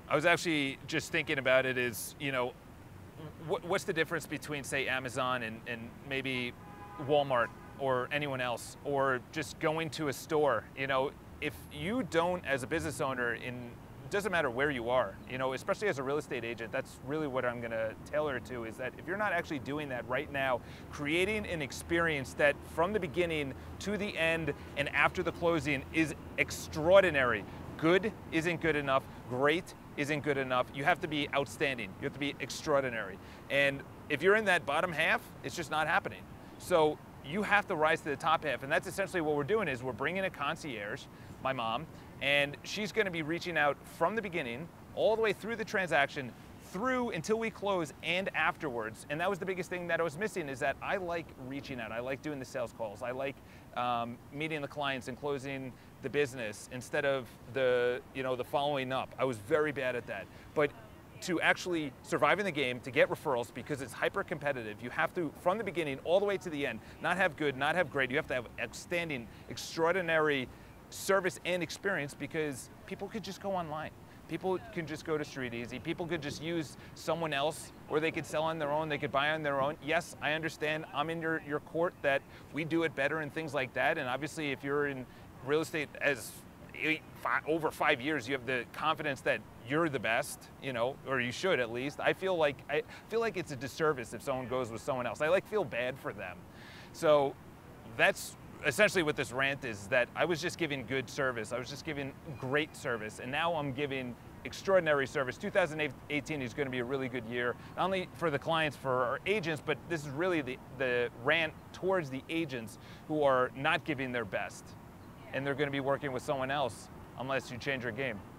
I was actually just thinking about it is, what's the difference between, say, Amazon and maybe Walmart or anyone else, or just going to a store? If you don't, as a business owner, it doesn't matter where you are, especially as a real estate agent, that's really what I'm gonna tailor it to, is that if you're not actually doing that right now, creating an experience that from the beginning to the end and after the closing is extraordinary. Good isn't good enough, great isn't good enough. You have to be outstanding, you have to be extraordinary. And if you're in that bottom half, it's just not happening. So you have to rise to the top half, and that's essentially what we're doing. Is we're bringing a concierge, my mom, and she's going to be reaching out from the beginning all the way through the transaction, through until we close and afterwards. And that was the biggest thing that I was missing, is that I like reaching out. I like doing the sales calls. I like meeting the clients and closing the business instead of the following up. I was very bad at that. But to actually survive in the game, to get referrals, because it's hyper competitive, you have to, from the beginning all the way to the end, not have good, not have great. You have to have outstanding, extraordinary service and experience, because people could just go online. People can just go to Street Easy. People could just use someone else, or they could sell on their own, they could buy on their own. Yes, I understand, I'm in your court that we do it better and things like that. And obviously if you're in real estate over 5 years, you have the confidence that you're the best, or you should at least. I feel like it's a disservice if someone goes with someone else. I feel bad for them. So that's essentially what this rant is, that I was just giving good service. I was just giving great service, and now I'm giving extraordinary service. 2018 is going to be a really good year, not only for the clients, for our agents, but this is really the rant towards the agents who are not giving their best, and they're going to be working with someone else unless you change your game.